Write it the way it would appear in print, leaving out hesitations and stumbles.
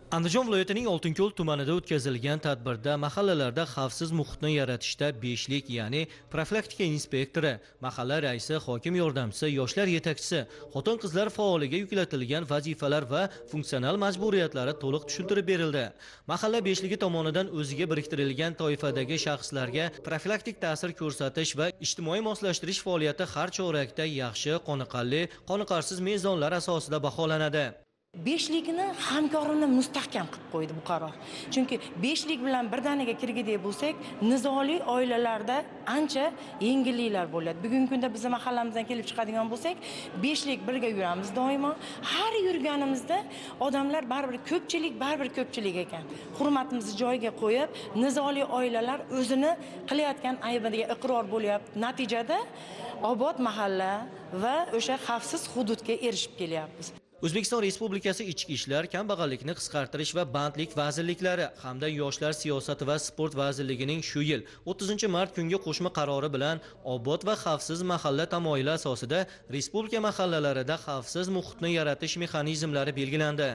Andijon viloyatining Oltinko'l tumanida o'tkazilgan tadbirda mahallalarda xavfsiz muhitni yaratishda beshlik, ya'ni profilaktika inspektori, mahalla raisi, hokim yordamchisi, yoshlar yetakchisi, xotin-qizlar faoliga yuklatilgan vazifalar va funksional majburiyatlari to'liq tushuntirib berildi. Mahalla beshligi tomonidan o'ziga biriktirilgan toifadagi shaxslarga profilaktik ta'sir ko'rsatish va ijtimoiy moslashtirish faoliyati har chorakda yaxshi, qoniqarli, qoniqarsiz mezonlar asosida baholanadi. Beshlikni hamkorini mustahkam qilib qo'ydi bu qaror. Chunki beshlik bilan birdaniga kirgidek bo'lsak, nizoli oilalarda ancha yengilliklar bo'ladi. Bugungi kunda bizning mahallamizdan kelib chiqadigan bo'lsak, beshlik birga yuramiz doimo. Har yurganimizda odamlar baribir ko'pchilik ekan. Hurmatimizni joyiga qo'yib, nizoli oilalar o'zini qilayotgan aybiga iqror bo'lyapti. Natijada obod mahalla va o'sha xavfsiz hududga erishib kelyapmiz. O'zbekiston Respublikasi Ichki ishlar, kambag'allikni qisqartirish va bandlik vazirliklari hamda Yoshlar siyosati va sport vazirligining shu yil 30-mart kungi qo'shma qarori bilan obod va xavfsiz mahalla tamoyili asosida respublika mahallalarida xavfsiz muhitni yaratish mexanizmlari belgilandi.